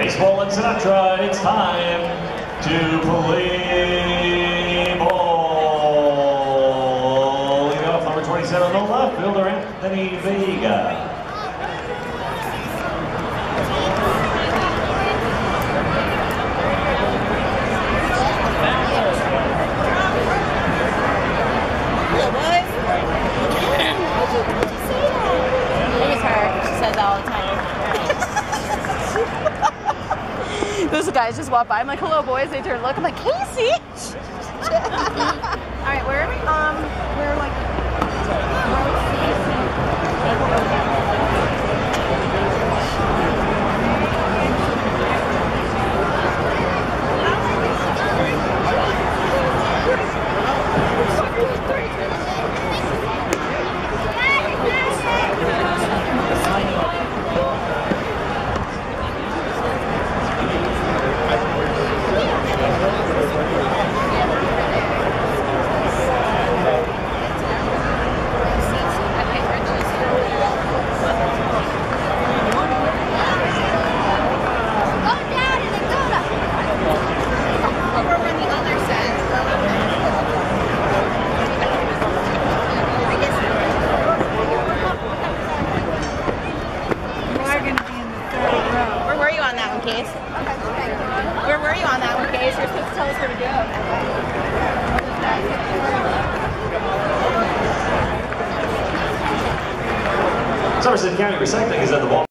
Baseball and Sinatra, it's time to play ball. Leading off number 27 on the left fielder, Anthony Vega. Those guys just walk by. I'm like, hello, boys. They turn, look. I'm like, Casey. All right, where are we? We're like. Case. Where were you on that one, Case? You're supposed to tell us where to go. Somerset County Recycling is at the ball.